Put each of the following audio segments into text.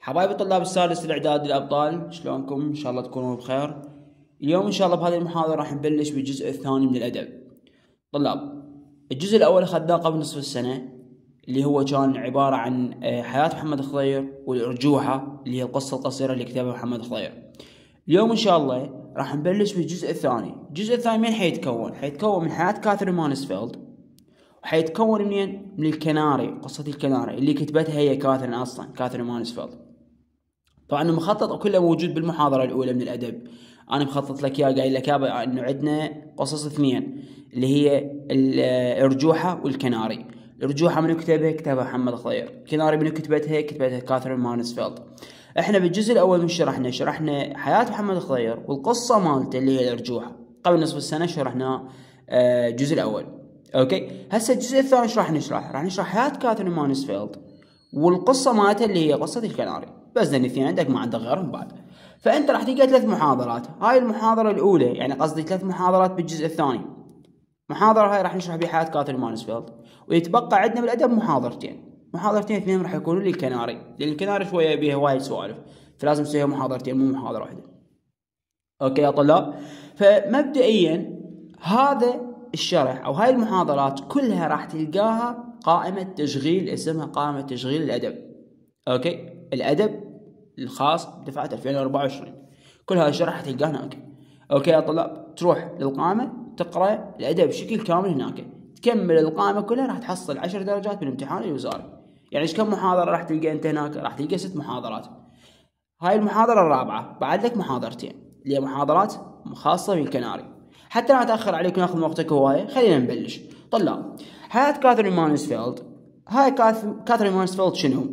حبايبي طلاب السادس الاعدادي الابطال، شلونكم؟ ان شاء الله تكونوا بخير. اليوم ان شاء الله بهذه المحاضره راح نبلش بالجزء الثاني من الادب. طلاب، الجزء الاول اخذناه قبل نصف السنه، اللي هو كان عباره عن حياه محمد الخضير والارجوحه، اللي هي القصه القصيره اللي كتبها محمد الخضير. اليوم ان شاء الله راح نبلش بالجزء الثاني. الجزء الثاني من حيتكون من حياه كاثرين مانسفيلد، وحيتكون منين؟ من الكناري، قصه الكناري اللي كتبتها هي كاثرين اصلا، كاثرين مانسفيلد. طبعا المخطط كله موجود بالمحاضره الاولى من الادب. انا مخطط لك اياه، قايل لك انه عندنا قصص اثنين اللي هي الارجوحه والكناري. الارجوحه من كتبها محمد الخضير، الكناري من كتبتها كاثرين مانسفيلد. احنا بالجزء الاول من شرحنا حياه محمد الخضير والقصه مالته اللي هي الارجوحه. قبل نصف السنه شرحنا الجزء الاول. اوكي، هسه الجزء الثاني ايش راح نشرح؟ راح نشرح حياه كاثرين مانسفيلد والقصه مالته اللي هي قصه الكناري. بس ذن الاثنين عندك، ما عندك غيرهم بعد. فانت راح تلقى 3 محاضرات. هاي المحاضره الاولى، يعني قصدي 3 محاضرات بالجزء الثاني. محاضره هاي راح نشرح بها حياه كاثرين مانسفيلد، ويتبقى عندنا بالادب محاضرتين اثنين راح يكونوا للكناري، لان الكناري شويه بيها وايد سوالف، فلازم نسويها محاضرتين مو محاضره واحده. اوكي يا طلاب، فمبدئيا هذا الشرح او هاي المحاضرات كلها راح تلقاها قائمه تشغيل، اسمها قائمه تشغيل الادب. اوكي، الادب الخاص بدفعه 2024، كل هذا الشرح تلقاه هناك. اوكي يا طلاب، تروح للقائمه تقرا الادب بشكل كامل هناك، تكمل القائمه كلها راح تحصل 10 درجات بالامتحان الوزاري. يعني ايش كم محاضره راح تلقى انت هناك؟ راح تلقى 6 محاضرات. هاي المحاضره الرابعه، بعد لك محاضرتين اللي هي محاضرات خاصه بالكناري. حتى لا اتاخر عليكم ناخذ وقتك هوايه، خلينا نبلش. طلاب، حياه كاثرين مانسفيلد. هاي كاثرين مانسفيلد شنو؟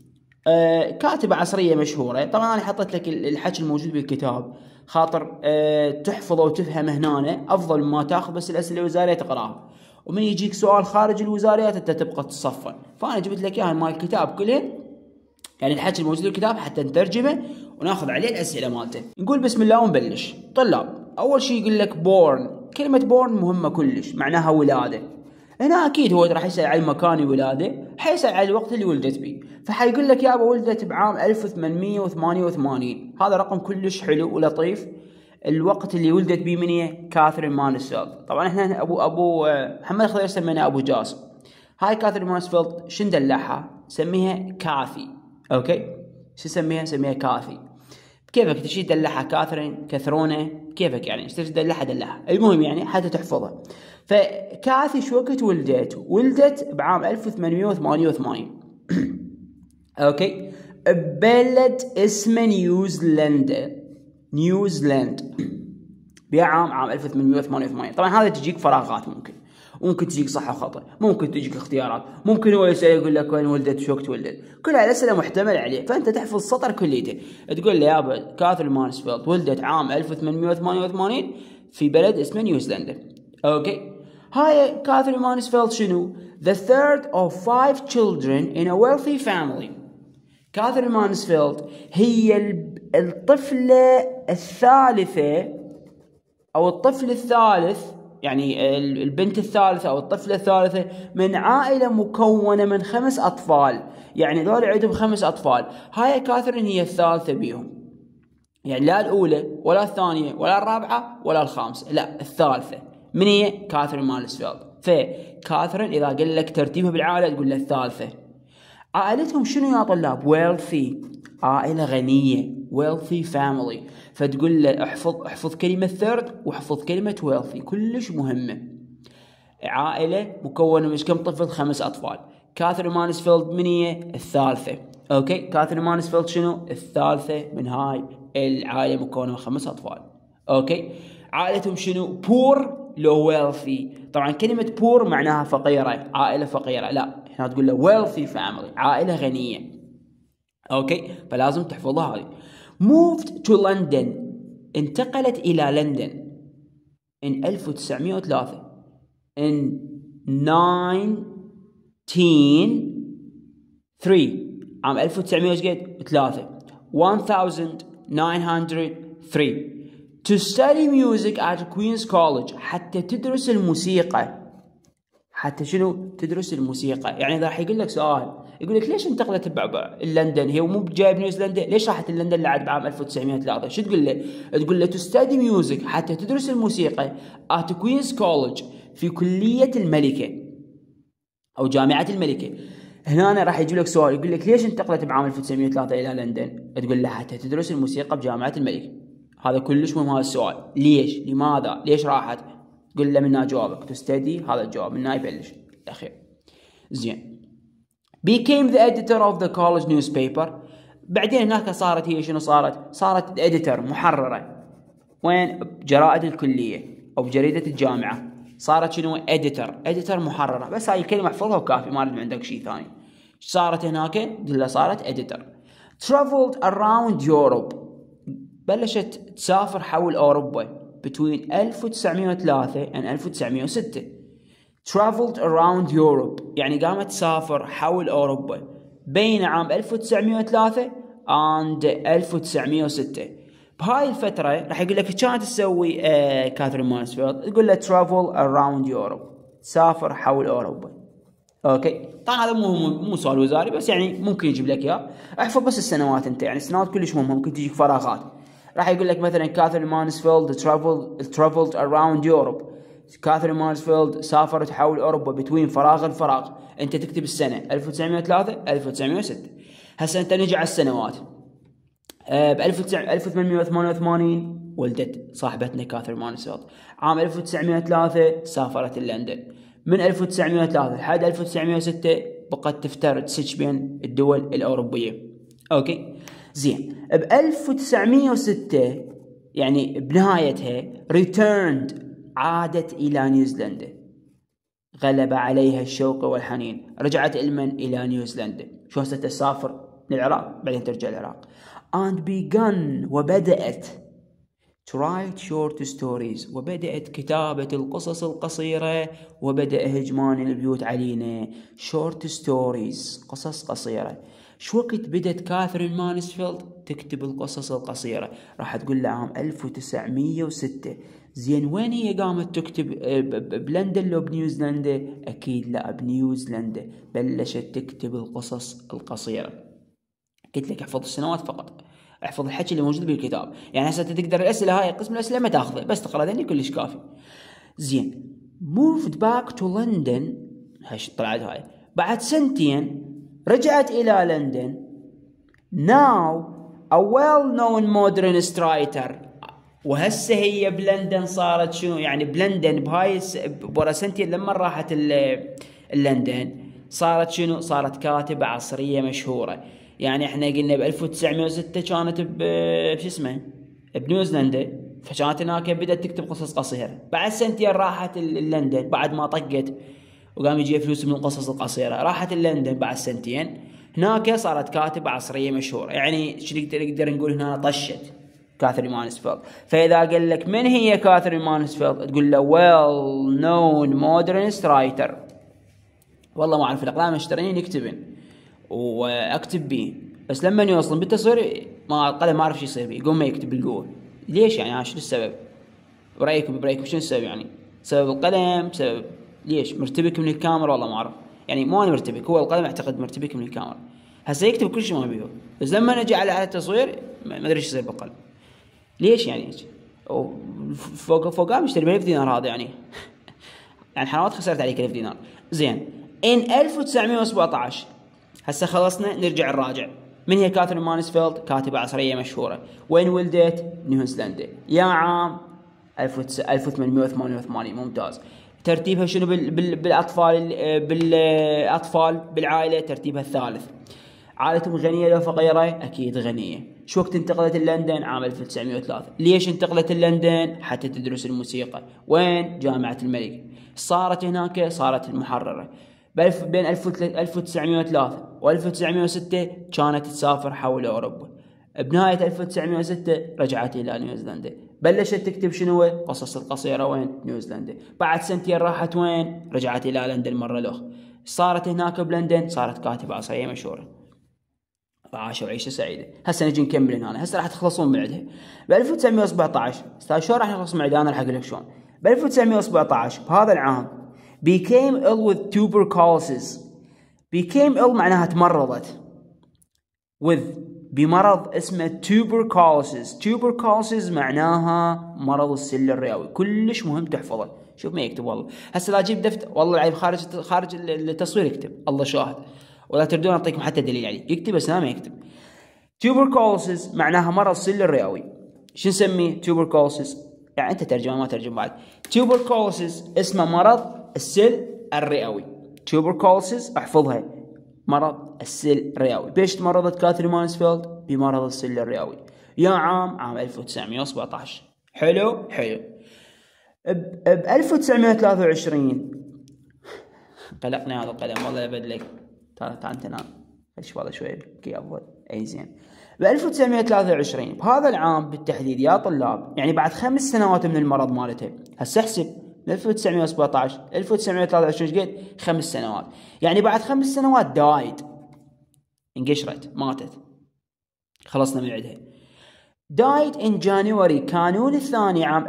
كاتبة عصرية مشهورة. طبعا انا حطيت لك الحكي الموجود بالكتاب خاطر تحفظه وتفهمه هنا، افضل ما تاخذ بس الاسئله الوزاريه تقراها، ومن يجيك سؤال خارج الوزاريات انت تبقى تصفن. فانا جبت لك اياها مال الكتاب كله، يعني الحكي الموجود بالكتاب حتى نترجمه وناخذ عليه الاسئله مالته. نقول بسم الله ونبلش. طلاب، اول شيء يقول لك بورن. كلمه بورن مهمه كلش، معناها ولاده. هنا اكيد هو راح يسال عن مكان الولاده، حيسال عن الوقت اللي ولدت به، فحيقول لك يابا ولدت بعام 1888. هذا رقم كلش حلو ولطيف. الوقت اللي ولدت به من هي؟ كاثرين مانسفيلد. طبعا احنا ابو محمد الخضير سميناه ابو جاسم. هاي كاثرين مانسفيلد شن دلعها؟ سميها كاثي. اوكي، شو سميها؟ سميها كاثي. كيفك تشي تدلعها كاثرين، كثرونه، كيفك يعني ايش تدلعها. المهم يعني حتى تحفظها. فكاثي شو وقت ولدت؟ ولدت بعام 1888. اوكي، ببلد اسمه نيوزيلند بعام 1888. طبعا هذا تجيك فراغات، ممكن تجيك صح وخطأ، ممكن تجيك اختيارات، ممكن هو يسأل يقول لك وين ولدت، شو وقت ولدت. كل هالأسئلة محتمل عليه، فأنت تحفظ السطر كليته. تقول له يابا كاثرين مانسفيلد ولدت عام 1888 في بلد اسمه نيوزيلندا. اوكي، هاي كاثرين مانسفيلد شنو؟ The third of 5 children in a wealthy family. كاثرين مانسفيلد هي الطفلة الثالثة أو الطفل الثالث، يعني البنت الثالثة أو الطفلة الثالثة من عائلة مكونة من 5 أطفال. يعني ذول عندهم 5 أطفال. هاي كاثرين هي الثالثة بيهم، يعني لا الأولى ولا الثانية ولا الرابعة ولا الخامسة، لا الثالثة. من هي؟ كاثرين مانسفيلد. فكاثرين إذا قال لك ترتيبها بالعائلة تقول له الثالثة. عائلتهم شنو يا طلاب؟ wealthy، عائلة غنية، wealthy family. فتقول له احفظ كلمة third واحفظ كلمة wealthy، كلش مهمة. عائلة مكونة من كم طفل؟ 5 أطفال. كاثرين مانسفيلد من هي؟ الثالثة. اوكي، كاثرين مانسفيلد شنو؟ الثالثة من هاي العائلة مكونة من 5 أطفال. اوكي، عائلتهم شنو؟ poor لو wealthy. طبعا كلمة poor معناها فقيرة، عائلة فقيرة، لا هنا تقول له wealthy family، عائلة غنية. اوكي، فلازم تحفظها هذه. moved to London، انتقلت إلى لندن in 1903 in 1903 عام 1903 to study music at Queen's College، حتى تدرس الموسيقى. حتى شنو؟ تدرس الموسيقى. يعني إذا راح يقول لك سؤال يقول لك ليش انتقلت لندن؟ هي مو جايه بنيوزيلندا، ليش راحت لندن بعد بعام 1903؟ شو تقول له؟ تقول له to study music، حتى تدرس الموسيقى at Queen's College، في كليه الملكه او جامعه الملكه. هنا أنا راح يجي لك سؤال يقول لك ليش انتقلت بعام 1903 الى لندن؟ تقول له حتى تدرس الموسيقى بجامعه الملكه. هذا كلش مهم هذا السؤال، ليش؟ لماذا؟ ليش راحت؟ تقول له من جوابك to study، هذا الجواب من يبلش الاخير. زين. became the editor of the college newspaper. بعدين هناك صارت هي شنو صارت editor، محررة. وين؟ بجرائد الكلية أو بجريدة الجامعة. صارت شنو؟ editor محررة. بس هاي الكلمة احفظها وكافي، ما أريد عندك شيء ثاني. صارت هناك؟ قلنا صارت editor. traveled around Europe، بلشت تسافر حول أوروبا between 1903 and 1906. traveled around Europe يعني قامت تسافر حول أوروبا بين عام 1903 and 1906. بهاي الفترة راح يقول لك كانت تسوي كاثرين مانسفيلد، تقول له travel around Europe، تسافر حول أوروبا. اوكي، طبعا هذا مو سؤال وزاري، بس يعني ممكن يجيب لك اياه. احفظ بس السنوات انت، يعني السنوات كلش مهمة، ممكن تجيك فراغات. راح يقول لك مثلا كاثرين مانسفيلد traveled around Europe، كاثرين مانسفيلد سافرت حول أوروبا between فراغ الفراغ. أنت تكتب السنة 1903 1906. هسه أنت نجي على السنوات. ب 1888 ولدت صاحبتنا كاثرين مانسفيلد. عام 1903 سافرت لندن. من 1903 لحد 1906 بقت تفتر تسج بين الدول الأوروبية. أوكي زين. ب 1906 يعني بنهايتها returned، عادت إلى نيوزيلندا. غلب عليها الشوق والحنين، رجعت إلى نيوزيلندا. شو هسه تسافر للعراق بعدين ترجع العراق. and begun، وبدأت to write short stories، وبدأت كتابة القصص القصيرة، وبدأ هجمان البيوت علينا. short stories، قصص قصيرة. شو وقت بدأت كاثرين مانسفيلد تكتب القصص القصيرة؟ راح تقول له عام 1906. زين وين هي قامت تكتب؟ بلندن لو بنيوزيلندا؟ أكيد لا بنيوزيلندا. بلشت تكتب القصص القصيرة. قلت لك احفظ السنوات فقط، احفظ الحكي اللي موجود بالكتاب. يعني هسه تقدر الأسئلة هاي قسم الأسئلة ما تاخذه، بس تقرأ ذني كلش كافي. زين. moved back to London، هاش طلعت هاي بعد سنتين، رجعت إلى لندن. now a well known modernist writer، وهسه هي بلندن صارت شنو؟ يعني بلندن بهاي ورا سنتين لما راحت لندن صارت شنو؟ صارت كاتبة عصرية مشهورة. يعني احنا قلنا ب 1906 كانت بش اسمه بنيوزيلندا، فكانت هناك بدأت تكتب قصص قصيرة. بعد سنتين راحت لندن بعد ما طقت وقام يجي فلوس من القصص القصيرة، راحت لندن بعد سنتين، هناك صارت كاتبة عصرية مشهورة. يعني شو نقدر نقول هنا؟ طشت كاثرين مانسفيلد. فإذا قال لك من هي كاثرين مانسفيلد؟ تقول له well known modernist writer. والله ما أعرف الأقلام اشتريني يكتبن وأكتب بيه، بس لما يوصل بالتصوير ما القلم ما أعرف شو يصير بيه، يقوم ما يكتب بالقوة. ليش يعني؟ شو السبب؟ برأيكم شو السبب؟ يعني سبب القلم؟ سبب ليش؟ مرتبك من الكاميرا؟ والله ما أعرف. يعني مو أنا مرتبك، هو القلم أعتقد مرتبك من الكاميرا. هسه يكتب كل شيء ما بيه، بس لما نجي على التصوير ما أدري شو يصير بالقلم. ليش يعني؟ فوق مشتري ب1000 دينار هذا يعني. يعني حرامات خسرت عليك 1000 دينار. زين. in 1917 هسه خلصنا، نرجع نراجع. من هي كاثرين مانسفيلد؟ كاتبة عصرية مشهورة. وين ولدت؟ نيوزيلندا. يا عام 1888. ممتاز. ترتيبها شنو بالأطفال بالعائلة؟ ترتيبها الثالث. عائلتهم غنية لو فقيرة؟ أكيد غنية. شو وقت انتقلت لندن؟ عام 1903. ليش انتقلت لندن؟ حتى تدرس الموسيقى. وين؟ جامعة الملك. صارت هناك، صارت المحررة. بين 1903 و 1906 كانت تسافر حول أوروبا. بنهاية 1906 رجعت إلى نيوزيلندا. بلشت تكتب شنو؟ قصص القصيرة. وين؟ نيوزيلندا. بعد سنتين راحت وين؟ رجعت إلى لندن مرة له. صارت هناك بلندن، صارت كاتبة عصرية مشهورة. وعاشوا عيشة سعيدة. هسه نجي نكمل هنا. هسه راح تخلصون من عندها. ب 1917 استاذ شلون راح نخلص من عندها؟ انا راح اقول لك شلون. ب 1917 بهذا العام became ill with tuberculosis، became ill معناها تمرضت with بمرض اسمه tuberculosis. tuberculosis معناها مرض السل الرئوي. كلش مهم تحفظه. شوف ما يكتب والله. هسه لا اجيب دفتر والله العيب خارج التصوير يكتب الله شاهد. ولا تردون اعطيكم حتى دليل عليه. يكتب بس ما يكتب. tuberculosis معناها مرض السل الرئوي. شو نسميه tuberculosis؟ يعني انت ترجمه ما ترجم بعد. tuberculosis اسمه مرض السل الرئوي. tuberculosis احفظها مرض السل الرئوي. بيش تمرضت كاثرين مانسفيلد؟ بمرض السل الرئوي. يا عام 1917. حلو حلو. ب 1923 قلقني هذا القلم والله ابدلك. تعال تنام خلش والله شوي كي افضل. اي زين. ب 1923 بهذا العام بالتحديد يا طلاب، يعني بعد 5 سنوات من المرض مالته. هسه احسب من 1917 1923 ايش قد؟ 5 سنوات. يعني بعد 5 سنوات دايد، انقشرت ماتت، خلصنا من عندها. دايد ان جانوري كانون الثاني عام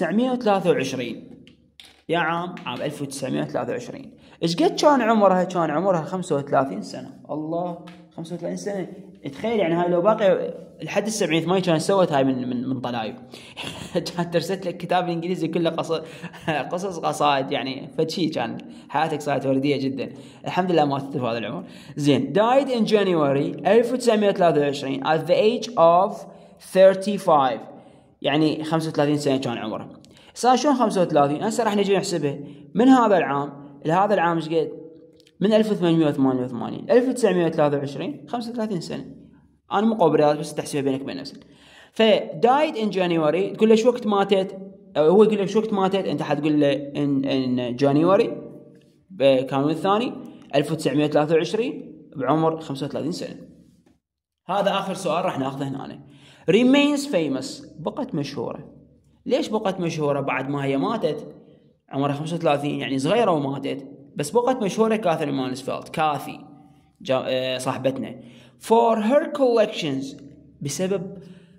1923. يا عام 1923. ايش قد كان عمرها؟ كان عمرها 35 سنة. الله 35 سنة. تخيل يعني هاي لو باقي لحد ال70 ما كانت سوت هاي من طلايب. كانت ترسلت لك كتاب الانجليزي كله قصص قصائد، يعني فشي كان حياتك صارت وردية جدا. الحمد لله ماتت في هذا العمر. زين. died in January 1923 at the age of 35. يعني 35 سنة كان عمره. صار شلون 35؟ هسه راح نجي نحسبها من هذا العام لهذا العام ايش قد؟ من 1888 1923 35 سنة. انا مو قابل بس تحسبها بينك وبين نفسك. ف died in January تقول له شو وقت ماتت؟ هو يقول له شو وقت ماتت؟ انت حتقول له in January بكانون الثاني 1923 بعمر 35 سنة. هذا اخر سؤال راح ناخذه هنا. remains famous بقت مشهورة. ليش بقت مشهورة بعد ما هي ماتت عمرها 35؟ يعني صغيرة وماتت بس بقت مشهورة. كاثرين مانسفيلد كاثي صاحبتنا for her collections بسبب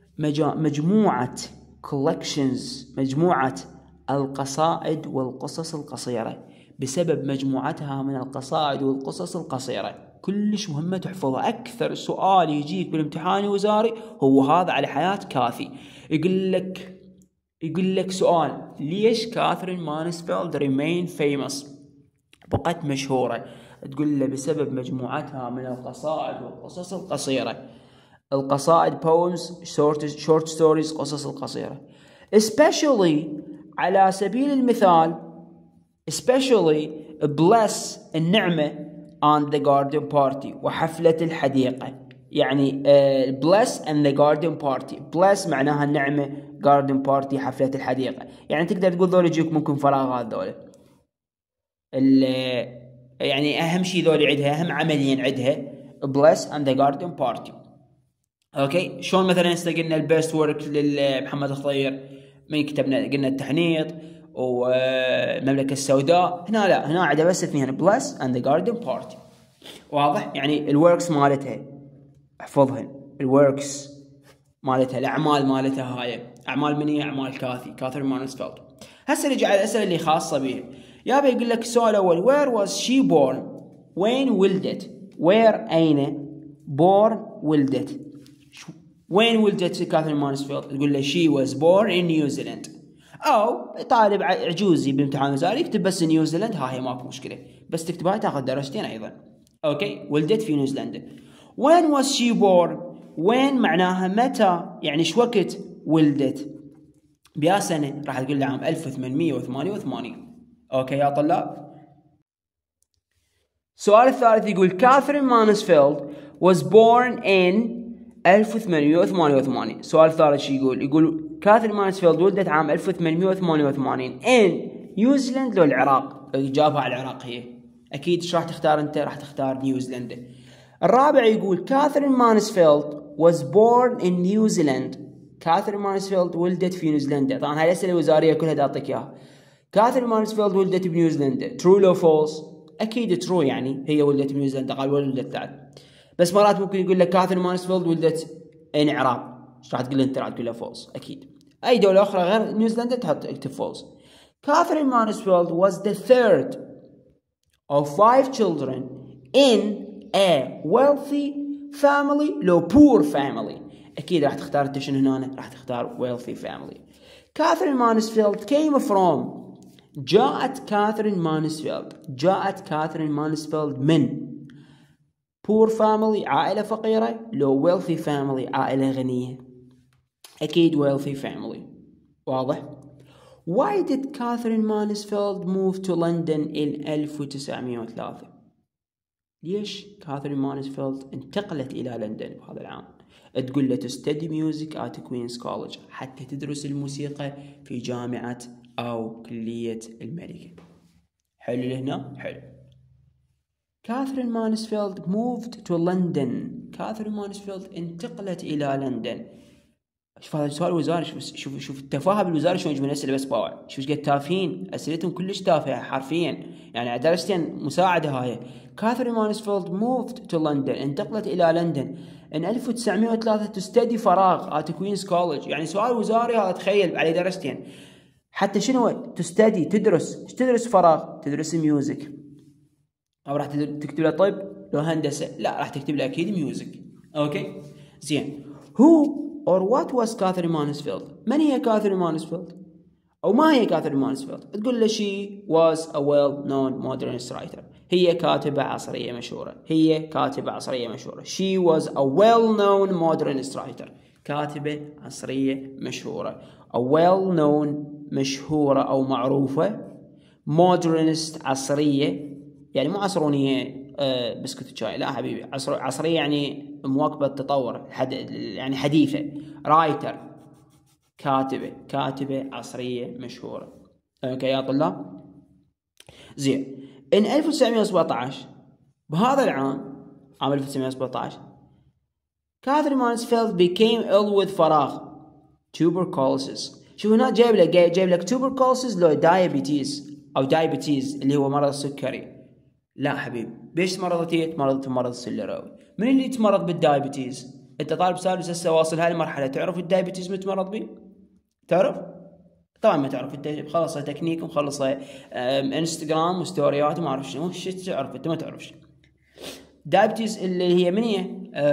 مجموعة collections مجموعة القصائد والقصص القصيرة. بسبب مجموعتها من القصائد والقصص القصيرة. كلش مهمة تحفظها. أكثر سؤال يجيك بالامتحان الوزاري هو هذا على حياة كاثي. يقول لك سؤال: ليش كاثرين مانسفيلد remain famous بقت مشهورة؟ تقول له بسبب مجموعتها من القصائد والقصص القصيرة. القصائد poems short stories قصص القصيرة. especially على سبيل المثال especially bless النعمة on the garden party وحفلة الحديقة. يعني bless and the garden party. bless معناها النعمة، garden party حفلة الحديقة. يعني تقدر تقول ذول يجيك ممكن فراغات ذول. يعني أهم شيء ذول عندها، أهم عملين عندها bless and the garden party. أوكي. شلون مثلا قلنا البيست ورك لمحمد الخضير من كتبنا قلنا التحنيط والمملكة السوداء. هنا لا، هنا عندها بس اثنين bless and the garden party. واضح؟ يعني الوركس مالتها احفظهن. الوركس مالتها الأعمال مالتها هاي أعمال من هي؟ أعمال كاثرين مانسفيلد. هسه نجي على الأسئلة اللي خاصة به. يابا يقول لك السؤال الأول where was she born؟ وين ولدت؟ where أين؟ born ولدت. وين ولدت كاثرين مانسفيلد؟ تقول له she was born in New Zealand. أو طالب عجوزي بامتحان وزاري يكتب بس نيوزيلند، هاي ماكو مشكلة، بس تكتبها تاخذ درجتين أيضا. أوكي. ولدت في نيوزيلندا. when was she born؟ وين معناها متى، يعني شو وقت ولدت. بيا سنة راح تقول له عام 1888. أوكي يا طلاب. السؤال الثالث يقول كاثرين مانسفيلد was born in 1888. السؤال الثالث شو يقول كاثرين مانسفيلد ولدت عام 1888 in نيوزيلند لو العراق. جابها على العراق هي. أكيد ايش راح تختار أنت؟ راح تختار نيوزيلندا. الرابع يقول كاثرين مانسفيلد was born in New Zealand. كاثرين مانسفيلد ولدت في نيوزيلندا. طبعا هاي الأسئلة الوزارية كلها تعطيك إياها. كاثرين مانسفيلد ولدت بنيوزيلندا. true لو false؟ أكيد true، يعني هي ولدت بنيوزيلندا. قال ولدت بعد، بس مرات ممكن يقول لك كاثرين مانسفيلد ولدت in العراق. ايش راح تقول انت؟ راح تقول له false. أكيد أي دولة أخرى غير نيوزيلندا تكتب false. كاثرين مانسفيلد was the third of 5 children in a wealthy family لو poor family. أكيد راح تختار أنت شنو هنا؟ راح تختار wealthy family. كاثرين مانسفيلد came from. جاءت كاثرين مانسفيلد من poor family عائلة فقيرة لو wealthy family عائلة غنية. أكيد wealthy family. واضح؟ Why did Catherine Mansfield move to London in 1903؟ ليش كاثرين مانسفيلد انتقلت إلى لندن بهذا العام؟ تقول له to study music at Queen's College حتى تدرس الموسيقى في جامعة أو كلية الملكة. حلو لهنا؟ حلو. كاثرين مانسفيلد moved to London. كاثرين مانسفيلد انتقلت إلى لندن. شوف هذا سؤال وزاري. شوف التفاهة بالوزارة شلون يجيبون أسئلة بس باوع. شوف قد تافهين، أسئلتهم كلش تافهة حرفيا، يعني درجتين مساعدة هاي. كاثرين مانسفيلد moved to London انتقلت إلى لندن in 1903 to study فراغ at Queen's College. يعني سؤال وزاري هذا، تخيل عليه درجتين. حتى شنو to study تدرس. ايش تدرس فراغ؟ تدرس ميوزك. أو راح تكتب له طب لو هندسة؟ لا، راح تكتب له أكيد ميوزك. أوكي زين. Who or what was Catherine Mansfield؟ من هي كاثرين مانسفيلد؟ أو ما هي كاثرين مانسفيلد؟ تقول له she was a well-known modernist writer. هي كاتبة عصرية مشهورة. She was a well-known modernist writer. كاتبة عصرية مشهورة. a well-known مشهورة أو معروفة. modernist عصرية، يعني مو عصرونية بسكوت شاي، لا حبيبي، عصرية يعني مواكبة التطور، يعني حديثة. رايتر كاتبة عصرية مشهورة. اوكي يا طلاب؟ زين. in 1917 بهذا العام، عام 1917، كاثرين مانسفيلد became ill with فراغ tuberculosis. شوف هنا جايب لك tuberculosis لو diabetes أو diabetes اللي هو مرض السكري. لا حبيبي، بيش تمرضت هي؟ تمرضت بمرض السلراوي. من اللي يتمرض بالدايبتيز؟ انت طالب سادس هسه واصل هاي المرحله، تعرف الدايبتيز متمرض به؟ تعرف؟ طبعا ما تعرف، انت مخلصه تكنيك ومخلصه انستغرام وستوريات وما اعرف شنو، شو تعرف؟ انت ما تعرفش. دايبتيز اللي هي من هي؟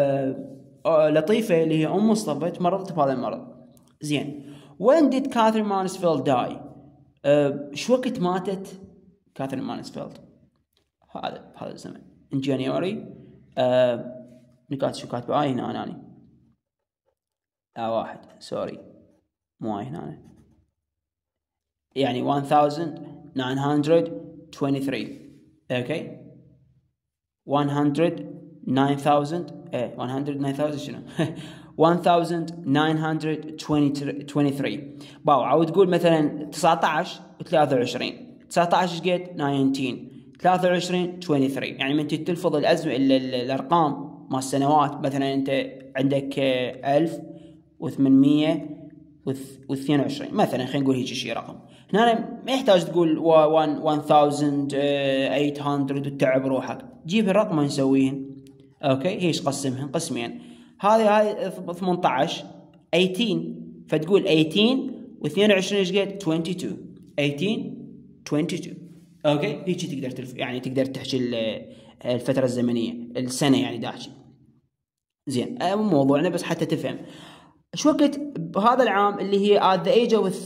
لطيفه اللي هي ام مصطفى تمرضت بهذا المرض. زين. when did Catherine Mansfield die؟ شو وقت ماتت كاثرين مانسفيلد؟ هذا الزمن in January. نكات شو كاتبه؟ هنا اناني واحد، سوري مو هنا، يعني 1923. اوكي 109,000 شنو 1923. باو عاود تقول مثلا 19 و23. 19 ايش قد؟ 19. 23 23. يعني من تلفظ الارقام مع السنوات، مثلا انت عندك 1822 مثلا، خلينا نقول هيك شيء رقم. هنا ما يحتاج تقول 1800 وتتعب روحك، جيب الرقم نسويهن. اوكي هيش قسمهن قسمين. هذه 18 فتقول 18 و22 ايش قد؟ 22. 18 22. اوكي هيك تقدر يعني تقدر تحكي الفتره الزمنيه، السنه يعني داحكي. زين موضوعنا بس حتى تفهم شو وقت بهذا العام اللي هي at the age of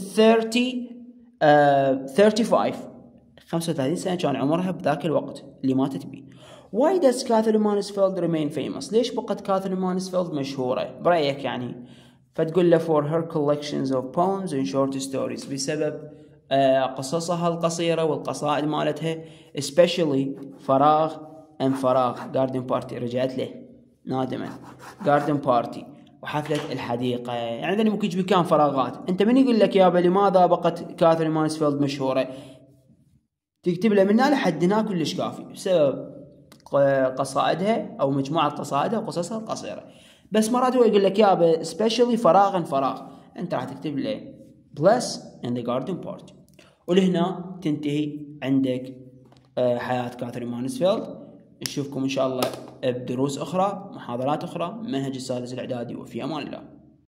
35 سنه كان عمرها بذاك الوقت اللي ماتت به. Why does Catherine Mansfield remain famous؟ ليش بقت كاثرين مانسفيلد مشهوره برايك يعني؟ فتقول له for her collections of poems and short stories، بسبب قصصها القصيرة والقصائد مالتها، especially فراغ garden party. رجعت له نادما garden party وحفلة الحديقة. يعني ذني ممكن يجيب كان فراغات. انت من يقول لك يابا لماذا بقت كاثرين مانسفيلد مشهورة؟ تكتب له من هنا لحد هنا كلش كافي، بسبب قصائدها او مجموعة قصائدها وقصصها القصيرة. بس مرات هو يقول لك يابا especially فراغ، انت راح تكتب له bless in the garden party. ولهنا تنتهي عندك حياة كاثرين مانسفيلد. نشوفكم إن شاء الله بدروس أخرى، محاضرات أخرى، منهج السادس الإعدادي، وفي أمان الله.